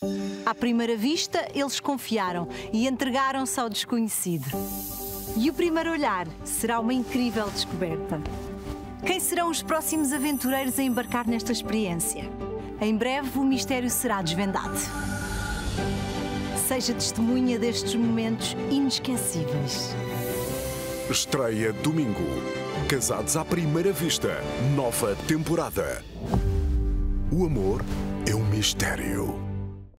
À primeira vista, eles confiaram e entregaram-se ao desconhecido. E o primeiro olhar será uma incrível descoberta. Quem serão os próximos aventureiros a embarcar nesta experiência? Em breve, o mistério será desvendado. Seja testemunha destes momentos inesquecíveis. Estreia domingo. Casados à primeira vista. Nova temporada. O amor é um mistério.